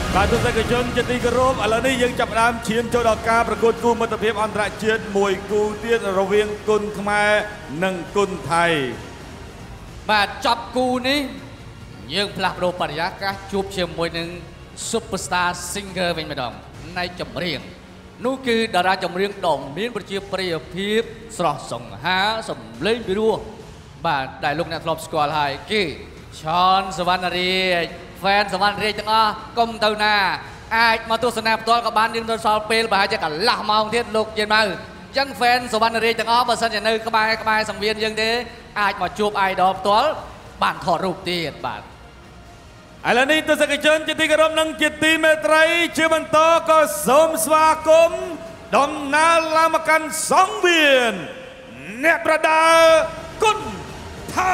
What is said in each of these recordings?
បាទទស្សនិកជនជាទីគោរពឥឡូវនេះយើងចាប់ផ្ដើមឈានចូលដល់ការប្រកួតគូមិត្តភាពអន្តរជាតិមួយគូទៀតរវាងគុនខ្មែរនិងគុនថៃបាទចប់គូនេះយើងផ្លាស់ប្ដូរបរិយាកាសជួបជាមួយនឹង Superstar Singer វិញម្ដងនៃចម្រៀងនោះគឺតារាចម្រៀងដ៏មានប្រជាប្រិយភាពស្រស់សង្ហាសំឡេងពិរោះបាទដែលលោកអ្នកធ្លាប់ស្គាល់ហើយគេឆនសវណ្ណរាជ fan សវណ្ណរាជទាំងអស់កុំទៅណាអាចមកទស្សនាផ្ទាល់ក៏បានយើងទៅសល់ពេលប្រហែលជាកន្លះម៉ោងទៀតលោកយានមកអញ្ចឹង fan សវណ្ណរាជទាំងអស់បើសិនជានៅក្បែរសង្វៀនយើងទេអាចមកជួប idol ផ្ទាល់បានថតរូបទៀតបាទឥឡូវនេះទស្សនិកជនជាទីគោរពនិងជាទីមេត្រីជាបន្តក៏សូមស្វាគមន៍ដំណើរឡើងមកកាន់សង្វៀនអ្នកប្រដាល់គុនថៃ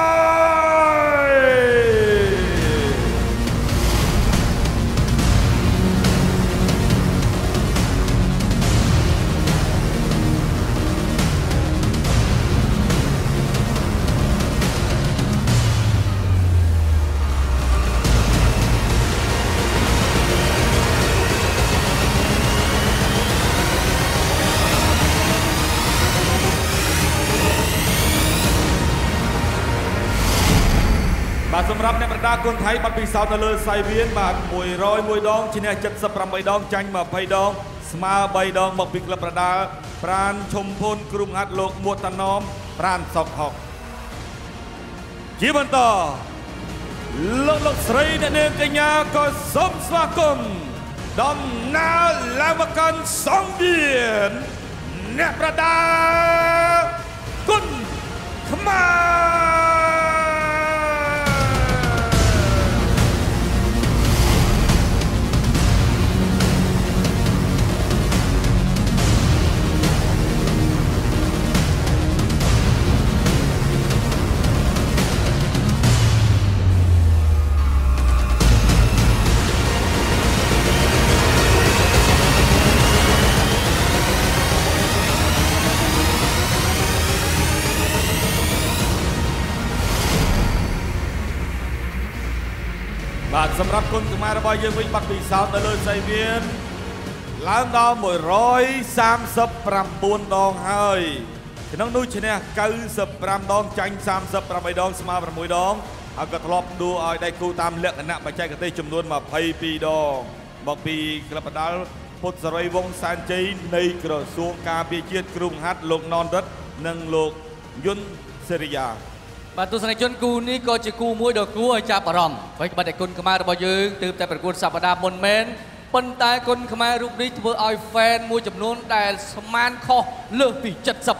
សម្រាប់អ្នកប្រដាល់គុនថៃបាត់ពិសោធន៍នៅលើសៃវៀនបាទ101ដងឈ្នះ78ដងចាញ់20ដងស្មើ3ដងមកពីក្លឹបប្រដាល់ប្រានឈុំភុនគ្រូបង្ហាត់លោកមួតតាណមប្រានសុកហុកជាបន្តលោកស្រីអ្នកនាងកញ្ញាក៏សូមស្វាគមន៍ដំណើរឡើងមកកាន់សង្វៀនអ្នកប្រដាល់គុនខ្មែរបាទសម្រាប់គុនខ្មែររបស់យើងវិញបាត់ពិសោធន៍នៅលើសៃវៀនឡើងដល់139ដងហើយក្នុងនោះឈ្នះ95ដងចាញ់38ដងស្មើ6ដងហើយក៏ធ្លាប់ដួលឲ្យដៃគូតាមលក្ខណៈបច្ចេកទេសចំនួន22ដងមកពីក្លឹបបដាល់ពុទ្ធសរីវង្សសែនជ័យនៃក្រសួងការពារជាតិគ្រូបង្ហាត់លោកណនរិទ្ធនិងលោកយុនសេរីយ៉ាបាទទស្សនិកជនគូនេះក៏ជាគូមួយដ៏គួរឲ្យចាប់អារម្មណ៍ហើយក្បាច់តែគុនខ្មែររបស់យើងទើបតែប្រកួតសប្តាហ៍មុនមែនប៉ុន្តែគុនខ្មែររូបនេះធ្វើឲ្យ fan មួយចំនួនដែលស្មានខុសលើសពី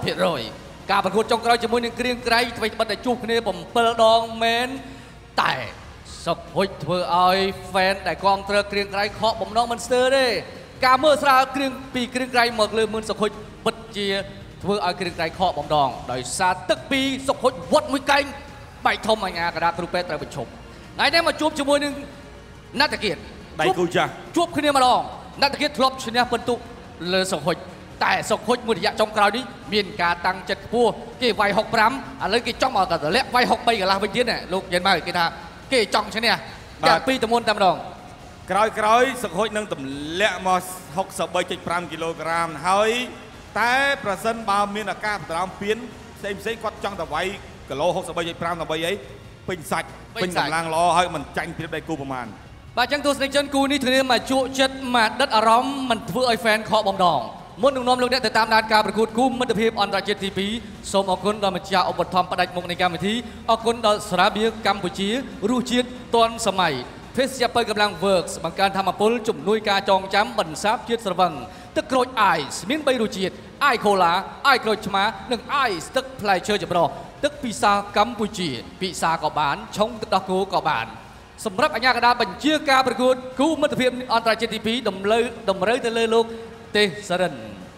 70% ការប្រកួតចុងក្រោយជាមួយនឹងគ្រៀងក្រៃអ្វីត្បិតតែជួបគ្នា7ដងមែនតែសុកហុចធ្វើឲ្យ fan ដែលគាំទ្រគ្រៀងក្រៃខកបំណងមិនស្ទើរទេការមើលស្រាលគ្រៀងក្រៃមកលើមឿនសុកហុចពិតជាធ្វើឲ្យគ្រឿងក្រៃខកបំដងដោយសារទឹកពីសុកហុចវត្តមួយកែងបែកធំអាញាកដាគ្រូពេទ្យត្រូវបញ្ឈប់ថ្ងៃនេះមកជួបជាមួយនឹងណាត់តាគៀតដៃគូចាស់ជួបគ្នាម្ដងណាត់តាគៀតធ្លាប់ឈ្នះពិន្ទុលើសុកហុចតែសុកហុចមួយរយៈចុងក្រោយនេះមានការតាំងចិត្តខ្ពស់គេវាយ65ឥឡូវគេចង់មកតម្លាក់វាយ63កន្លះវិញទៀតណាលោកយិនមកគេថាគេចង់ឈ្នះតែពីតមុនតែម្ដងក្រោយសុកហុចនឹងតម្លាក់មក63.5គីឡូក្រាមហើយតែប្រសិនបើមានឱកាសបដមពៀនផ្សេងគាត់ចង់ទៅវាយគីឡូ63.5ដើម្បីអីពេញសាច់ពេញកម្លាំងល្អហើយមិនចាញ់ព្រៀបដៃគូប្រមាណបាទអញ្ចឹងទស្សនិកជនគូនេះធានាមកជក់ចិត្តមកដិតអារម្មណ៍មិនធ្វើឲ្យ fan ខកបំដងមុននឹងនាំលោកអ្នកទៅតាមដានការប្រកួតគូមិត្តភាពអន្តរជាតិទី2សូមអរគុណដល់ម្ចាស់ឧបត្ថម្ភផ្ដាច់មុខនៃកម្មវិធីអរគុណដល់ស្រាបៀរកម្ពុជារសជាតិទាន់សម័យភេសជ្ជៈបើកម្លាំង Works បង្កើនធម៌ពលជំនួយការចងចាំបន្សាបជាតិស្រវឹងទឹកក្រូចអាយមាន3រសជាតិអាយខូឡាអាយក្រូចឆ្មានិងអាយទឹកផ្លែឈើចម្រុះទឹកពិសាកម្ពុជាពិសាក៏បានឆុងទឹកដោះគោក៏បានសម្រាប់អាជ្ញាកណ្ដាលបញ្ជាការប្រកួតគូមិត្តភាពអន្តរជាតិទី2តម្រូវទៅលើលោកទេសរិន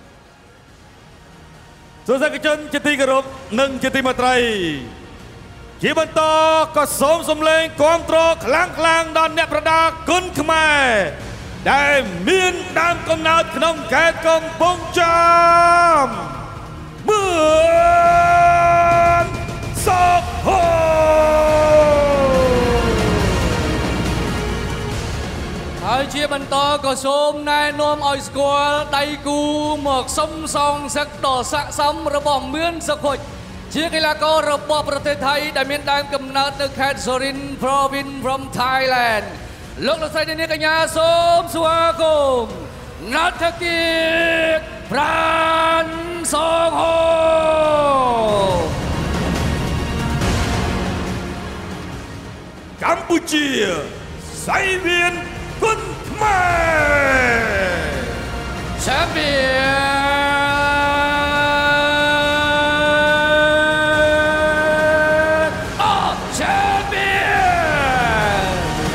ទស្សនិកជនជាទីគោរពនិងជាទីមេត្រីជាបន្តក៏សូមសំឡេងគាំទ្រខ្លាំងដល់អ្នកប្រដាល់គុនខ្មែរដែលមានដើមកំណើតក្នុងខេត្តកំពង់ចាមមឿនសុកហុចហើយជាបន្តក៏សូមណែនាំឲ្យស្គាល់ដៃគូមកសុំសងសឹកដ៏ស័ក្តិសមរបស់មឿនសុខុចជាកីឡាកររបស់ប្រទេសថៃដែលមានដើមកំណើតនៅខេត្តសូរិន Province from Thailand លោកលោកស្រីនាងកញ្ញាសូមស្វាគមន៍ណាត់គៀកប្រានសងហូកម្ពុជាសៃវៀនគុនខ្មែរ Champion of Champion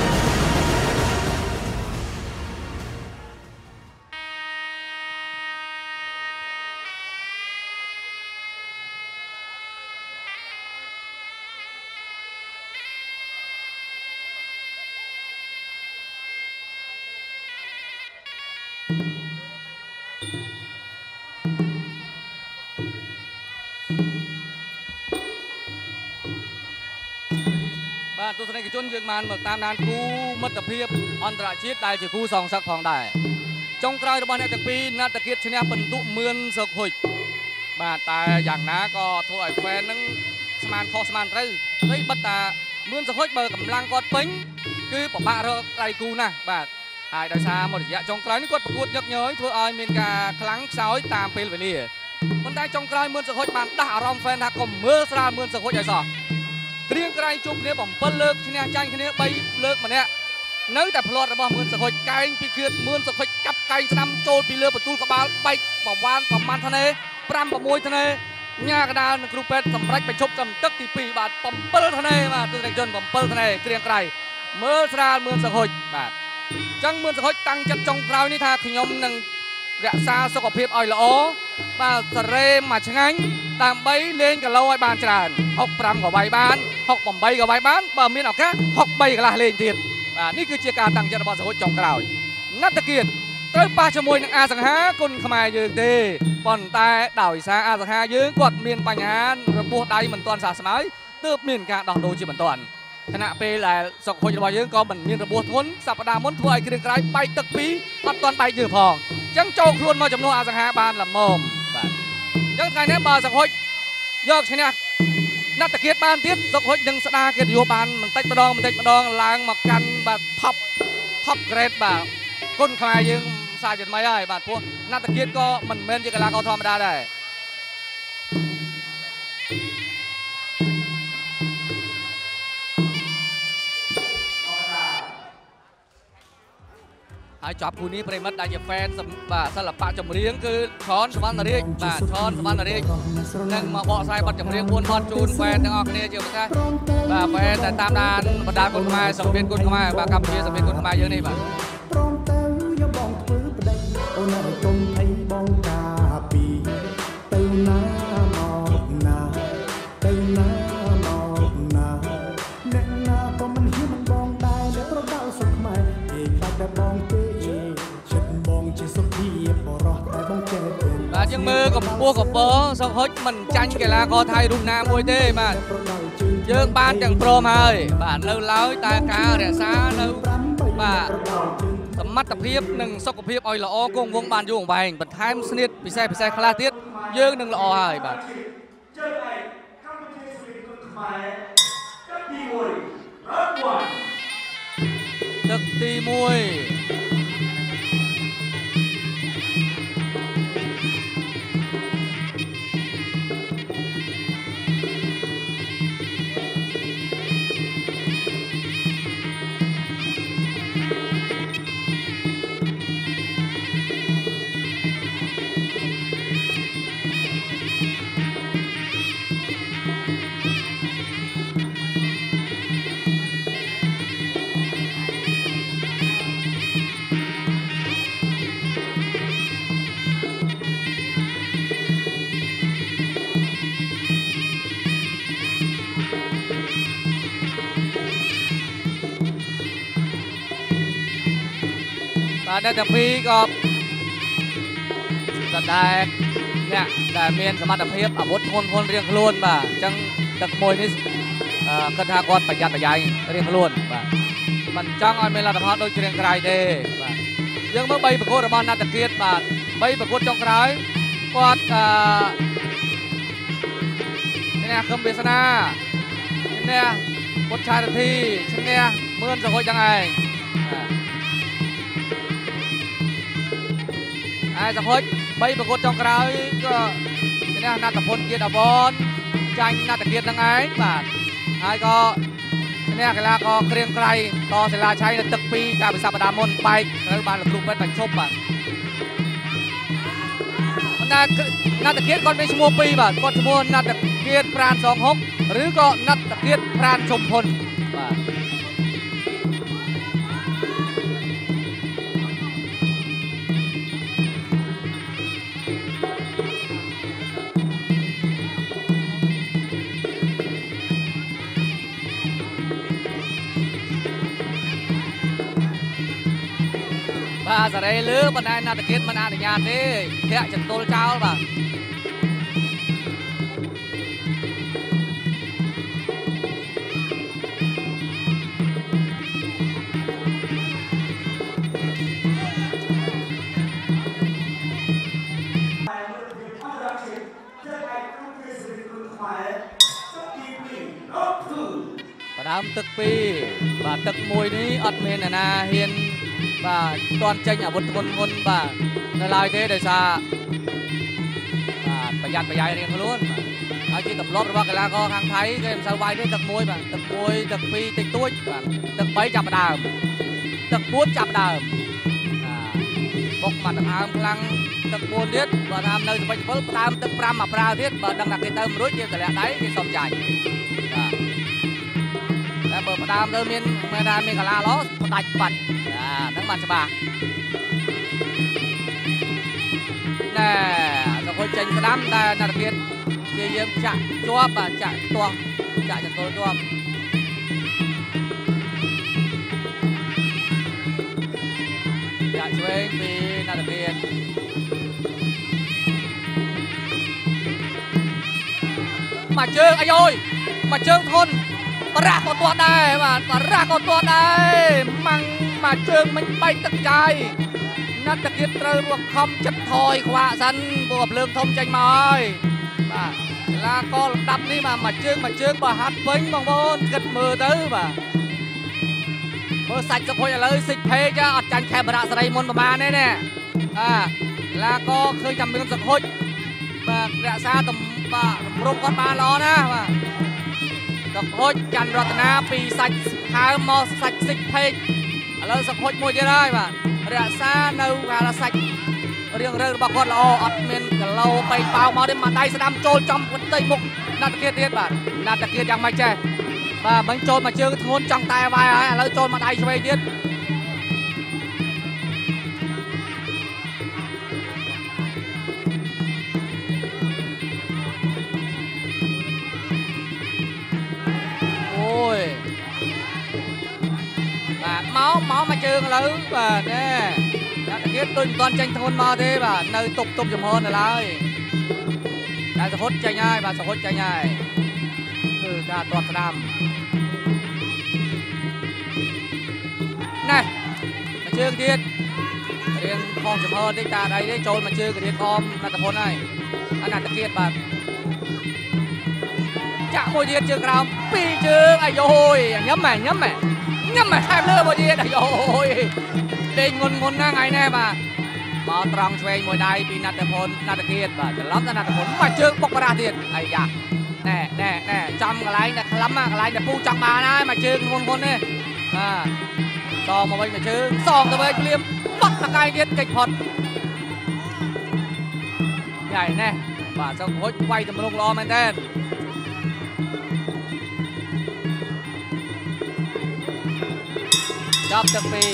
បាទទស្សនិកជនយើងបានមកតាមដានគូមិត្តភាពអន្តរជាតិដែលជាគូសងសឹកផងដែរចុងក្រោយរបស់អ្នកទាំងពីរណាត់តាគៀតឈ្នះពិន្ទុមឿនសុខហុចបាទតែយ៉ាងណាក៏ធ្វើឲ្យ fan នឹងស្មានខុសស្មានត្រូវហើយបិទតាមឿនសុខហុចបើកម្លាំងគាត់ពេញគឺពិបាករកដៃគូណាស់បាទហើយដោយសារមួយរយៈចុងក្រោយនេះគាត់ប្រកួតញឹកញយធ្វើឲ្យមានការខ្លាំងខ្សោយតាមពេលវេលាប៉ុន្តែចុងក្រោយមឿនសុខហុចបានដាស់អារម្មណ៍ fan ថាកុំមើលស្រាលមឿនសុខហុចឲ្យសោះគ្រៀងក្រែងជួបគ្នា7លើកឈ្នះចាញ់គ្នា3លើកម្នាក់នៅតែផ្លាត់របស់មឿនសុខហុចកែងពីខៀតមឿនសុខហុចកាប់កែងស្ដាំចូលពីលើបន្ទូលក្បាលបែកបវានប្រមាណធ្នេ5-6ធ្នេញ៉ាកដាលនឹងគ្រូពេទ្យសម្រាប់បញ្ឈប់កំទឹកទី2បាទ7ធ្នេបាទទស្សនិកជន7ធ្នេគ្រៀងក្រែងមើលស្រាលមឿនសុខហុចបាទអញ្ចឹងមឿនសុខហុចតាំងចិត្តចុងក្រោយនេះថាខ្ញុំនឹងរក្សាសុខភាពឲ្យល្អបាទសរេមួយឆ្ងាញ់ដើម្បីលេងគីឡូឲ្យបានច្រើន65ក៏វាយបាន68ក៏វាយបានបើមានឱកាស63កន្លះលេងទៀតបាទនេះគឺជាការតាំងចិត្តរបស់សុខហុចចុងក្រោយណាត់តាគៀតត្រូវប៉ះជាមួយនឹងអាសង្ហាគុណខ្មែរយើងទេប៉ុន្តែដោយសារអាសង្ហាយើងគាត់មានបញ្ហារបួសដៃមិនទាន់សះស្បើយទើបមានការដោះដូរជាបន្ទាន់ខណៈពេលដែលសុខហុចរបស់យើងក៏មិនមានរបួសធ្ងន់សប្តាហ៍មុនធ្វើឲ្យគ្រឿងក្រៅបែកទឹកពីរអត់ទាន់បែកយើងផងអញ្ចឹងចូលខ្លួនមកចំនួនអាសង្ហាបានល្មមបាទអញ្ចឹងថ្ងៃនេះបើសុខហុចយកឈ្នះណាត់តាគៀតបានទៀតសុខហុចនឹងស្ដារកិត្តិយសបានបន្តិចម្ដងឡើងមកកាន់បាទ top grade បាទគុណខ្មែរយើងសាជាថ្មីហើយបាទព្រោះណាត់តាគៀតក៏មិនមែនជាកីឡាករធម្មតាដែរហើយចប់គូនេះប្រិមិត្តដែលជា fan បាទសិល្បៈចម្រៀងគឺឆនសវណ្ណរាជបាទឆនសវណ្ណរាជនឹងមកបកស្រាយបទចម្រៀង4បទជូន fan ទាំងអស់គ្នាជាពិសេសបាទ fan ដែលតាមដានបណ្ដាគុណខ្មែរសម្ពាធគុណខ្មែរបាទកម្ពុជាសម្ពាធគុណខ្មែរយើងនេះបាទព្រមទៅយកបងធ្វើប្តីអូនឲ្យគុំភ័យបងកាពីទៅណាមកណាទៅណាមកណាអ្នកណាក៏មិនហ៊ានមិនបងដែរអ្នកប្រដៅសុខខ្មែរគេខ្លាចតែបងទេជាសុខភាពបរោះតែបងចេះបាទយើងមើលកម្ពស់កពសុខហុចមិនចាញ់កីឡាករថៃរូបណាមួយទេបាទយើងបានទាំងព្រមហើយបាទនៅឡើយតែការរក្សានៅបាទសមត្ថភាពនិងសុខភាពឲ្យល្អគង់វង្សបានយូរអង្វែងបន្ថែមស្នៀតពិសេសខ្លះទៀតយើងនឹងល្អហើយបាទជើងឯកកម្ពុជាសុខភាពខ្មែរទឹកទី1រ៉ាត់វ៉ាន់ទឹកទី1បាទអ្នកទាំងពីរក៏តែអ្នកដែលមានសមត្ថភាពអាវុធធ្ងន់រៀងខ្លួនបាទអញ្ចឹងទឹកមួយនេះគិតថាគាត់ប្រយ័ត្នប្រយែងរៀងខ្លួនបាទមិនចង់ឲ្យមានលទ្ធផលដូចគ្រៀងក្រៃទេបាទយើងមើល3ប្រកួតរបស់ណាត់តាគៀតបាទ3ប្រកួតចុងក្រោយគាត់ឈ្នះគឹមវាសនាឈ្នះពុតឆារធីឈ្នះមឿនសហុចទាំងឯងសហុច3ប្រកួតចុងក្រោយក៏ឈ្នះណាត់តពុនគៀតអវនចាញ់ណាត់តាគៀតទាំងឯងបាទហើយក៏ឈ្នះកីឡាករគ្រៀងក្រៃតសិលាឆៃនៅទឹក2កាលពីសប្តាហ៍មុនបែកត្រូវបានលោកគ្រូពេទ្យបញ្ឈប់បាទណាត់តាគៀតគាត់មានឈ្មោះ2បាទគាត់ឈ្មោះណាត់តាគៀតប្រានសងហុកឬក៏ណាត់តាគៀតប្រានជុំភុនបាទបាទសេរីលឺបណ្ដាណាត់តាគៀតមិនអនុញ្ញាតទេធាក់ចន្ទុលចោលបាទដើមទឹក2បាទទឹក1នេះអត់មានអ្នកណាហ៊ានបាទតន់ចេញអាវុធធ្ងន់បាទនៅឡើយទេដោយសារបាទប្រយ័ត្នប្រយែងរៀងខ្លួនហើយជាទម្លាប់របស់កីឡាករខាងថៃគេមិនសូវវាយទេទឹក1បាទទឹក1ទឹក2តិចតួចបាទទឹក3ចាប់ដើមទឹក4ចាប់ដើមបុកមកដង្ហើមខ្លាំងទឹក4ទៀតបើតាមនៅសពេច7ផ្ដើមទឹក5មកប្រើទៀតបើដឹងថាគេទៅមិនរួចគេតម្លាក់ដៃគេសុំចាញ់បាទតែបើផ្ដើមទៅមានថាមានកីឡាល្អផ្ដាច់បាត់ហ្នឹងបានច្បាស់ណែក៏គាត់ចេញស្ដាំតែណាត់គៀតជាយើងចាក់ជាប់បាទចាក់ផ្ទាស់ចាក់ចន្ទុលជាប់ចាក់ឆ្វេងពីណាត់គៀតមកជើងអាយយមកជើងធន់បរះក៏ទាត់ដែរបាទបរះក៏ទាត់ដែរម៉ាំងមកជើងមិញបែកទឹកចាយណាត់តាគៀតត្រូវបង្ខំចិត្តថយខ្វាក់សិនព្រោះភ្លើងធំចេញមកហើយបាទកីឡាករលំដាប់នេះបាទមកជើងបើហាត់ពេញបងប្អូនគិតមើលទៅបាទមើលសាច់សុខហុយឥឡូវសិចភេកអត់ចាញ់ខេបរៈសេរីមុនប្រហែលទេនេះកីឡាករឃើញតែមានសុខហុយបាទរក្សាទំបាទរំរំគាត់បានល្អណាស់បាទសុខហុចច័ន្ទរតនាពីសាច់ហើមមកសាច់សិចភេកឥឡូវសុខហុចមួយទៀតហើយបាទរក្សានៅសាច់រៀងរើរបស់គាត់ល្អអត់មានគីឡូបែកប៉ោមកទេមកដៃស្ដាំចូលចំផ្ទៃមុខណាត់តាគៀតទៀតបាទណាត់តាគៀតយ៉ាងម៉េចចេះបាទមិញចូលមកជើងធ្ងន់ចង់តែវាយហើយឥឡូវចូលមកដៃឆ្វេងទៀតអូយបាទមកជើងឥឡូវបាទណែណាត់តាគៀតដូចមិនទាន់ចេញធ្ងន់មកទេបាទនៅទប់ចំហនៅឡើយតែសហុតចេញហើយបាទសហុតចេញហើយគឺការទាត់ស្ដាំណែមកជើងទៀតរៀងខុសចំហតិចតាអីទេចូលមកជើងរៀងអមណាត់តពុនហើយអាណាត់តាគៀតបាទចាក់មួយទៀតជើងក្រោមពីរជើងអាយយញ៉ាំថែមលើមួយទៀតអាយយលេងងុនណាថ្ងៃនេះបាទមកត្រង់ឆ្វេងមួយដៃពីណាត់តពុនណាត់តាគៀតបាទច្រឡំទៅណាត់តពុនមកជើងបុកបរះទៀតអាយ៉ាណែចំកន្លែងដែលក្លឹមកន្លែងដែលពូចង់បានហើយមកជើងងុននេះបាទតមកវិញមកជើងសងទៅវិញភ្លាមបាត់តកែទៀតកិច្ចផុតញ៉ៃណែបាទសុខហុចវាយតម្រង់ល្អមែនតើចាប់ទឹកពី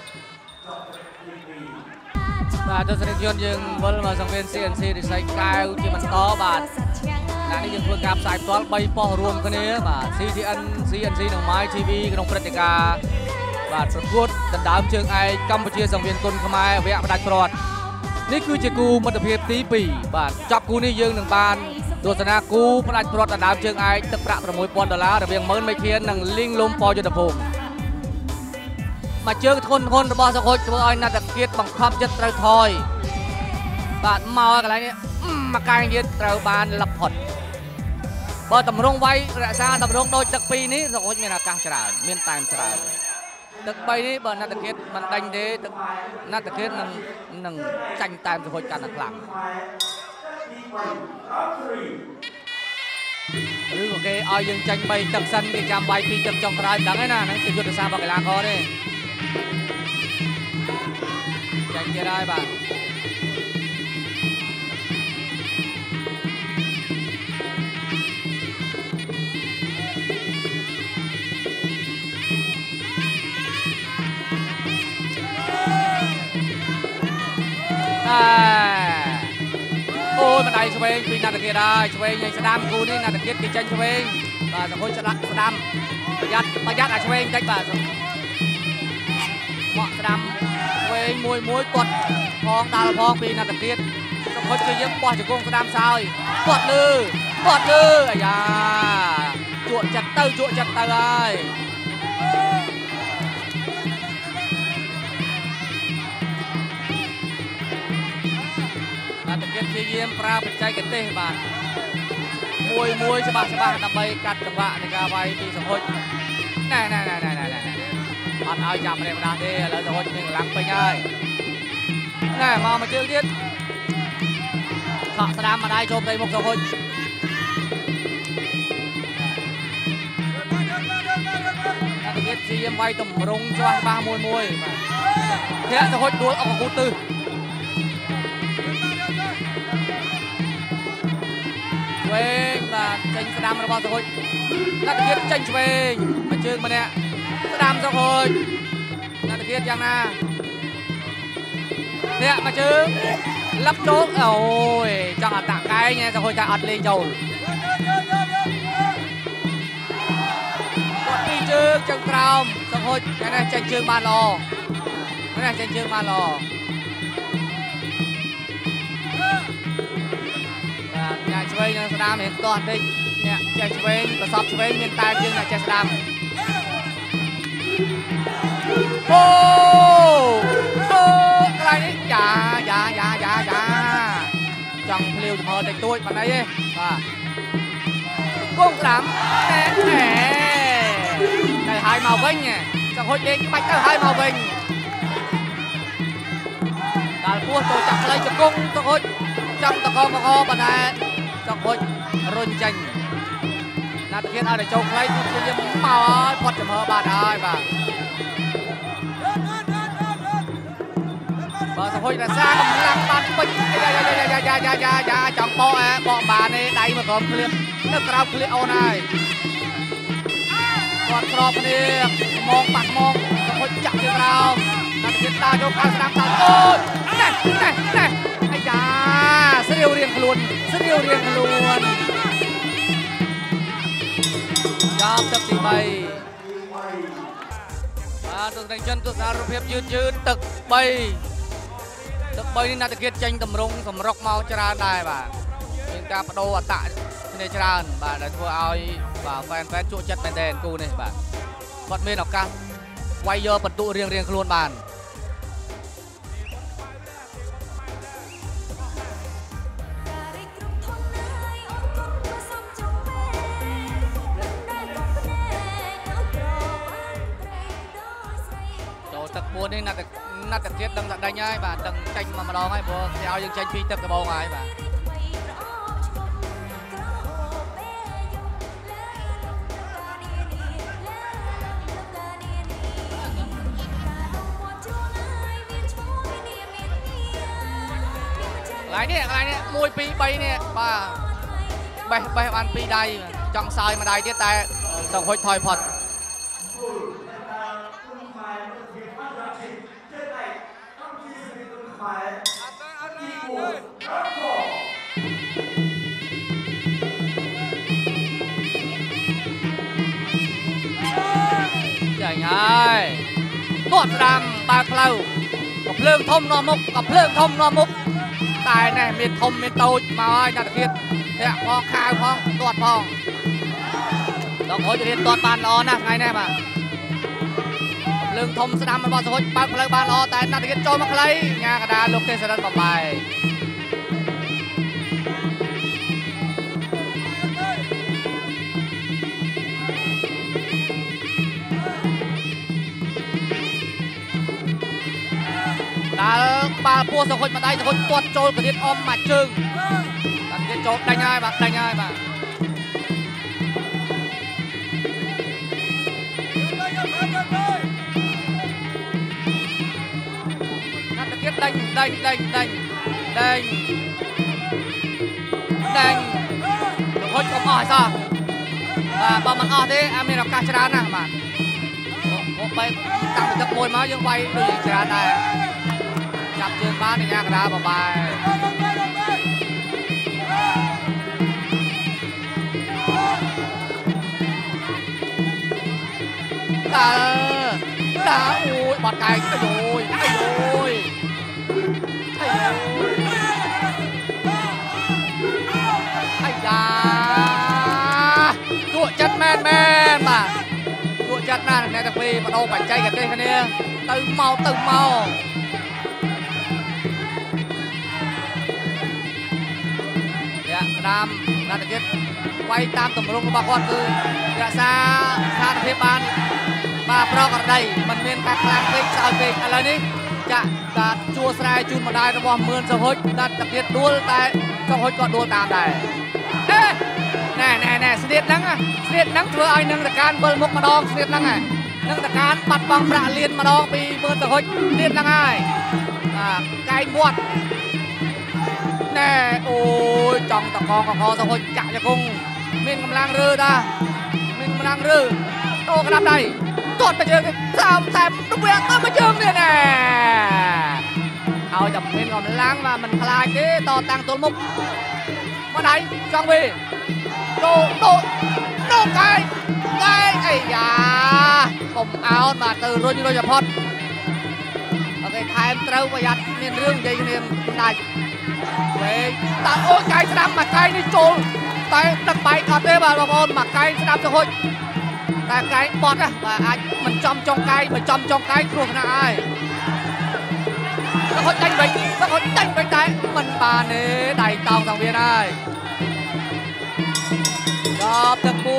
បាទទស្សនិកជនយើងវិលមកសង្វៀន CNC រិស័យកែវជាបន្តបាទថ្ងៃនេះយើងធ្វើការផ្សាយផ្ទាល់3ប៉ុស្តិ៍រួមគ្នាបាទ CTN CNC និង My TV ក្នុងព្រឹត្តិការណ៍បាទប្រកួតដណ្ដើមជើងឯកកម្ពុជាសង្វៀនគុនខ្មែរវគ្គផ្ដាច់ព្រាត់នេះគឺជាគូមិត្តភាពទី2បាទចប់គូនេះយើងនឹងបានទស្សនាគូផ្ដាច់ព្រាត់ដណ្ដើមជើងឯកទឹកប្រាក់$6000រវាងមើលមេឃាននិងលីងលំពយុទ្ធភូមិ mà chưa thônរបស់សង្ហុចធ្វើឲ្យណាត់តាគៀតបង្ខំចិត្តត្រូវថយបាទមកកន្លែងនេះមកកាយទៀតត្រូវបានលឹកផុតបើតម្រង់វាយរក្សាតម្រង់ដូចទឹក2នេះសង្ហុចមានឱកាសច្រើនមានតាមច្រើនទឹក3នេះបើណាត់តាគៀតមិនដាញ់ទេទឹកណាត់តាគៀតនឹងចាញ់តាមសង្ហុចកាន់តែខ្លាំងឬក៏គេឲ្យយើងចាញ់3ទឹកសិនគេចាំវាយ2ទឹកចុងក្រោយដឹងហើយណាហ្នឹងគឺយុទ្ធសាស្ត្ររបស់កីឡាករទេចាញ់ទៀតហើយបាទអូយម្ដាយឆ្វេងពីណាត់តាគៀតហើយឆ្វេងឲ្យស្ដាំគូនេះណាត់តាគៀតគេចាញ់ឆ្វេងបាទសង្ហុចស្ដាំប្រយ័ត្នអាឆ្វេងតិចបាទមកស្ដាំឆ្វេងមួយគាត់ផងដាល់ផងពីណាត់តាគៀតសង្ហុចគឺយើងបោះជង្គង់ស្ដាំសោយគាត់លឺអាយ៉ាជក់ចិត្តទៅហើយណាត់តាគៀតព្យាយាមប្រើបច្ចេកទេសបាទមួយច្បាស់ដើម្បីកាត់ចង្វាក់នៃការវាយពីសង្ហុចណែអត់ឲ្យចាប់ម្ដាស់ទេឥឡូវសង្ហុចមានកម្លាំងពេញហើយណែមកជើងទៀតខកស្ដាំម្ដាយចូលទៅមុខសង្ហុចណាត់តាគៀតព្យាយាមវាយតម្រង់ច្បាស់មួយបាទធាក់សង្ហុចដួលអុកកូទិសឆ្វេងបាទចេញស្ដាំរបស់សង្ហុចណាត់តាគៀតចេញឆ្វេងមួយជើងម្នាក់ស្ដាំសង្ហុចណាត់តាគៀតយ៉ាងណានេះមួយជើងលឹបចូលអូយចង់អតាកែងសង្ហុចតែអត់លេងចូលគាត់ពីរជើងក្រោមសង្ហុចយ៉ាងណាចេញជើងបានល្អបាទអ្នកឆ្វេងនឹងស្ដាំមានទាស់តិចអ្នកចេះឆ្វេងប្រសពឆ្វេងមានតែជើងអ្នកចេះស្ដាំអូកន្លែងនេះយ៉ាចង់ភ្លាវចំហតិចតួចបានអីទេបាទគង់ស្ដាំទៅហើយមកវិញសង្ហុចលេងក្បាច់ទៅហើយមកវិញដល់ពោះចូលចាប់ផ្លៃជង្គង់សង្ហុចចាំតកកបណ្ដែតសង្ហុចរុញចេញណាត់តាគៀតឲ្យតែចូលខ្លីគឺយើងមកហើយផុតចំហបានហើយបាទបើសង្ហុចរក្សាកម្លាំងបានពេញយ៉ាចង់បកបានទេដៃមកក្រុមឃ្លៀបនៅក្រោមឃ្លៀបអូនហើយគាត់ក្របគ្នាមកប៉ះមកសង្ហុចចាក់ពីក្រោមណាត់តាគៀតដើរចូលខាងស្ដាំតអូយណែអាយ៉ាស្រាវរៀងខ្លួនចាប់ទឹកទី3បាទទស្សនិកជនទស្សនារូបភាពយឺតទឹក3នេះណាត់តាគៀតចេញតម្រង់សម្រុកមកច្រើនដែរបាទមានការបដូរអត្តគ្នាច្រើនបាទដែលធ្វើឲ្យបាទហ្វេនជក់ចិត្តមែនទែនគូនេះបាទគាត់មានឱកាសវាយយកបន្ទុករៀងខ្លួនបានទឹក4នេះណាត់តាគៀតដឹងតែដាច់ហើយបាទដឹងចាញ់មកម្ដងហើយព្រោះគេឲ្យយើងចាញ់2ទឹកដំបូងហើយបាទកន្លែងនេះ1 2 3នេះបាទបេះបាន2ដៃចង់សើយម្ដាយទៀតតែសង្ហុចថយផុតចាញ់ហើយគាត់ស្ដាំបើកផ្លូវក៏ភ្លើងធំនាំមុខតែនេះមានធំមានតូចមកហើយណាត់តាគៀតធាក់ផងខាវផងទាត់ផងដល់ហូចរៀនទាត់បានល្អណាស់ថ្ងៃនេះបាទលើងធំស្ដាំរបស់សហុចបើកផ្លូវបានល្អតែណាត់ទៀតចូលមកខ្លីញ៉ាកដាលោកទេសរិទ្ធបំបែកដាល់ក្បាលពោះសហុចម្ដាយសហុចទាត់ចូលកទៀតអមមកជើងណាត់ទៀតចូលដាញ់ហើយបាទដាញ់ហើយបាទដេញសហុចកុំអស់ឲ្យសោះបាទបើមិនអស់ទេអត់មានឱកាសច្រើនណាស់បាទមកបែកតាំងពីទឹកមួយមកយើងវាយដូចច្រើនដែរចាប់ជើងបានញ៉ាកណ្ដាលបបាយដើអូយបាត់កាយអូយទួចិត្តមែនបាទទួចិត្តណាស់អ្នកទាំងពីរបដូរបច្ចេកទេសគ្នាទៅមកអ្នកស្ដាំណាត់ទៀតវាយតាមទម្រង់របស់គាត់គឺរក្សាស្ថានភាពបានបាទប្រក្រតីមិនមានការខ្លាំងពេកស្អោយពេកឥឡូវនេះចាក់តាជួស្រែជូនម្ដាយរបស់មឿនសហុចណាត់ទៀតដួលតែសហុចក៏ដួលតាមដែរណែស្នៀតហ្នឹងធ្វើឲ្យនឹងតការវិលមុខម្ដងស្នៀតហ្នឹងនឹងតការបាត់បង់ប្រាក់លៀនម្ដងពីមឿនសហុចស្នៀតហ្នឹងហើយកែងមាត់ណែអូយចង់តកងកសហុចចាក់ជង្គង់មានកម្លាំងរើតាមានកម្លាំងរើអូក្តាប់ដៃទាត់ទៅជើងតាមតែវាទៅមកជើងនេះណែឲ្យតែមានកម្លាំងvàមិនខ្លាចទេតតាំងទល់មុខមកដៃចង់វិញដូកាយអីយ៉ាកុំអោនបាទទៅរុញផុតអូខេថែមត្រូវប្រយ័ត្នមានរឿងនិយាយគ្នាដាច់វិញតាអូកាយស្ដាំមកកាយនេះចូលតែដឹកបែកអត់ទេបាទបងប្អូនមកកាយស្ដាំទៅហុចតែកាយបត់ណាបាទអាចមិនចំចុងកាយមិនចំចុងកាយគ្រោះថ្នាក់ហើយសហុចដាច់វិញតែមិនបានទេដៃតោងសង្វៀនហើយដល់ទឹក4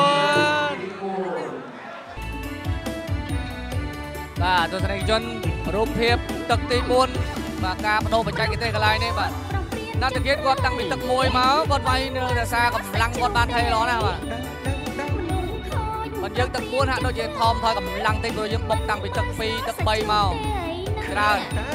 បាទទស្សនិកជនរូបភាពទឹកទី4បាទការបដូរបច្ចេកទេសកន្លែងនេះបាទណាត់តាគៀតគាត់តាំងពីទឹក1មកគាត់វាយនៅរក្សាកម្លាំងគាត់បានថៃល្អណាស់បាទបើយើងទឹក4ហាក់ដូចជាថមថយកម្លាំងតិចព្រោះយើងបុកតាំងពីទឹក2ទឹក3មកច្រើន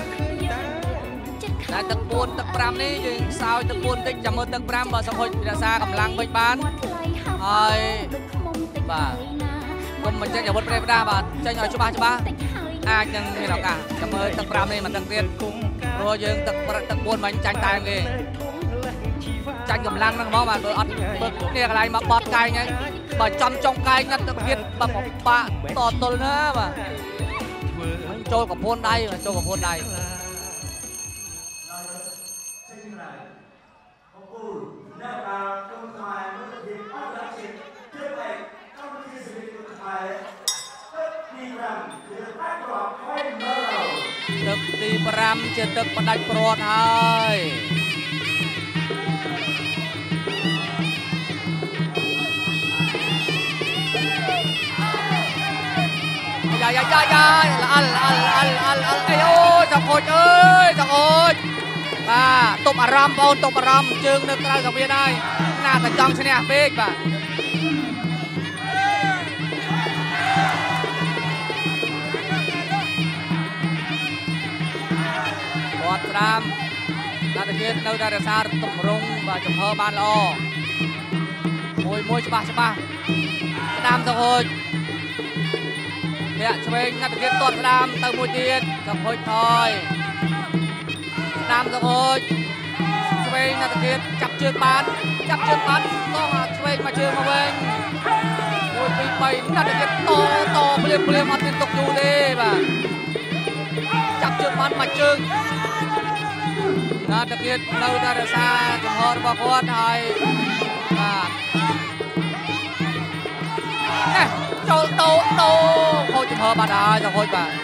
តែទឹក4ទឹក5នេះយើងសោយទឹក4តិចចាំមើលទឹក5បើសហុចរក្សាកម្លាំងវិញបានហើយបាទគុំបញ្ចេញអាវុធប្រេះផ្ដាបាទចេញឲ្យច្បាស់អាចនឹងមានឱកាសចាំមើលទឹក5នេះមិនដឹងទៀតព្រោះយើងទឹក4មិនចាញ់តែគេចាញ់កម្លាំងហ្នឹងហ្មងបាទបើអត់បើគ្នាកន្លែងមកបត់កាយហ្នឹងបើចំចុងកាយងាត់ទឹកទៀតបើពិបាកតទល់ណាបាទមិនចូលកពួនដៃទឹកទី5ជាទឹកផ្ដាច់ព្រាត់ហើយយ៉ាល្អអីអូសហុចអើយសហុចបាទទប់អារម្មណ៍បងទប់អារម្មណ៍ជើងនៅក្រៅសង្វៀនហើយណាតែចង់ឈ្នះពេកបាទគាត់ស្ដាំណាត់តាគៀតនៅតែរក្សាទម្រង់បាទចំហបានល្អមួយច្បាស់ស្ដាំសហុចអ្នកឆ្វេងណាត់តាគៀតទាត់ស្ដាំទៅមួយទៀតសហុចថយស្ដាំសហុចឆ្វេងណាត់តាគៀតចាប់ជើងបានតោះឆ្វេងមកជើងមកវិញ1 2 3ណាត់តាគៀតតភ្លាមអត់មានទុកយូរទេបាទចាប់ជើងបានមកជើងណាត់តាគៀតនៅតែរក្សាចំហរបស់គាត់ហើយបាទចូលដូខូចចំហបាត់ហើយទៅខូចបាទ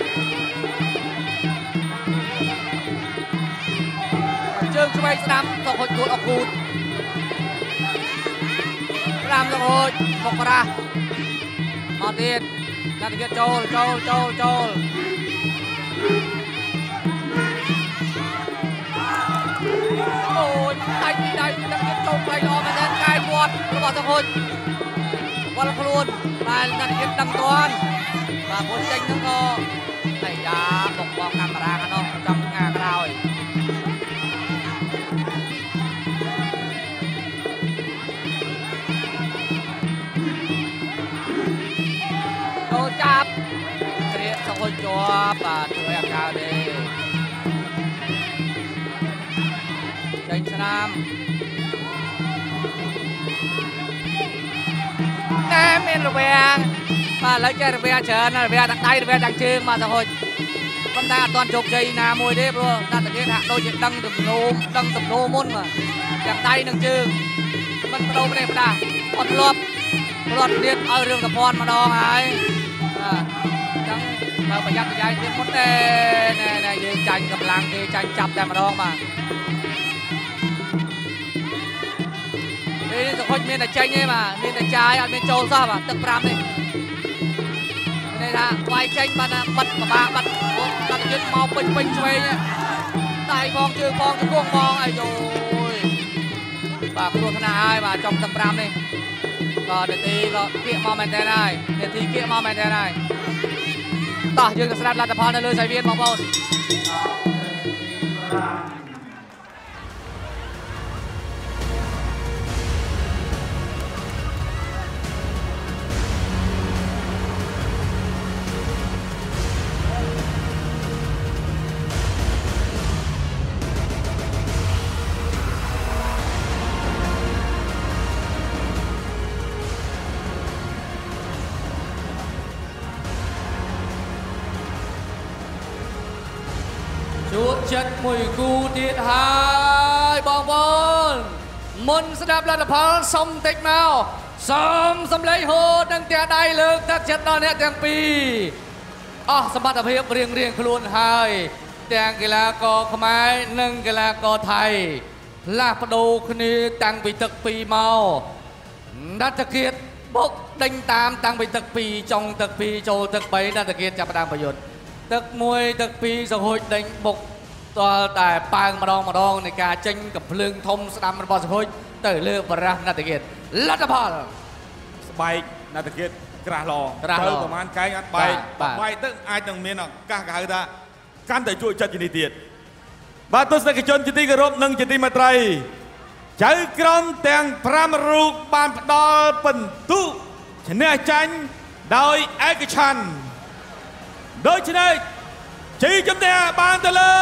ជើងឆ្វេងស្ដាំទៅខូចដួលអគូតស្ដាំទៅខូចបុកប្រាស់អត់ទៀតណាត់ទៀតចូលអូយដៃណាត់ទៀតចូលផ្លៃល្អមែនទេកាយវត្តរបស់ទៅខូចវល់ខ្លួនតែណាត់ទៀតដឹងតាន់បាទមុនចេញហ្នឹងក៏អាយ៉ាបុកបោះកាមេរ៉ាខាងនោះចំងាក្រោយចាប់ត្រៀមសង្ហុយជាប់បាទជួយអាកាទេចេញស្នាមតែមានរវាងបាទឥឡូវចេះរវាងច្រើនរវាងទាំងដៃរវាងទាំងជើងបាទសង្ហុយប៉ុន្តែអត់ទាន់ជោគជ័យណាមួយទេព្រោះតាតាគេហាក់ដូចជាដឹងទំនោរមុនបាទទាំងដៃនិងជើងមិនបដូរប្រេះផ្ដាស់អត់ធ្លាប់ទៀតឲ្យរឿងកពន់ម្ដងហើយចឹងបើប្រយ័ត្នប្រយែងទៀតមុនទេណែយើងចាញ់កម្លាំងគេចាញ់ចាប់តែម្ដងបាទនេះសង្ហុចមានតែចេញទេបាទមានតែចាយអត់មានចូលសោះបាទទឹក5នេះនេះថាវាយចេញបាទបិទប្របាបិទបាត់ទៀតមកពេញឆ្វេងដៃផងជើងផងជង្គង់ផងអាយយបាទគ្រោះថ្នាក់ហើយបាទចំទឹក5នេះក៏នាទីក៏គៀកមកមែនតើហើយនាទីគៀកមកមែនតើហើយតោះយើងទៅស្ដាប់លទ្ធផលនៅលើសាយវៀនបងប្អូនជួបចិត្តមួយគូទៀតហើយបងប្អូនមុនស្ដាប់លទ្ធផលសុំតិចមកសុំសំឡេងហូតនិងទះដៃលើកទឹកចិត្តដល់អ្នកទាំងពីរអស់សមត្ថភាពរៀងខ្លួនហើយទាំងកីឡាករខ្មែរនិងកីឡាករថៃផ្លាស់ប្ដូរគ្នាតាំងពីទឹក2មកណាត់តាគៀតបុកដេញតាមតាំងពីទឹក2ចុងទឹក2ចូលទឹក3ណាត់តាគៀតចាប់ផ្ដើមប្រយុទ្ធទឹក1ទឹក2សង្ហួចដេញបុកតលតែប៉ើងម្ដងនៃការចេញកំភ្លើងធំស្ដាំរបស់សង្ហួចទៅលើបរះណាត់តាគៀតលទ្ធផលស្បែកណាត់តាគៀតក្រាស់ឡទៅប្រហែលកែងអត់បែកទៅអាចនឹងមានឱកាសគេហៅថាកាន់តែជួយចិត្តជានេះទៀតបាទទស្សនិកជនជាទីគោរពនិងជាទីមេត្រីចៅក្រមទាំង5រូបបានផ្ដល់ពិន្ទុឈ្នះចាញ់ដោយឯកច្ឆន្ទដូច្នេះជ័យជំនះបានទៅលើ